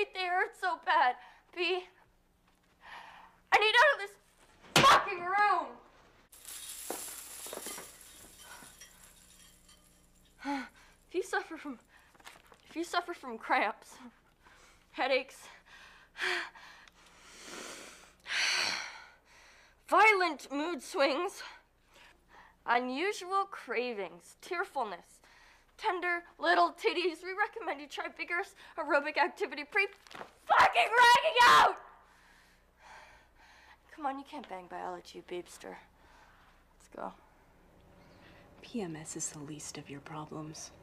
A, they hurt so bad. B, I need out of this fucking room. If you suffer from cramps, headaches, violent mood swings, unusual cravings, tearfulness, tender little titties, we recommend you try vigorous aerobic activity pre-fucking ragging out! Come on, you can't bang biology, babester. Let's go. PMS is the least of your problems.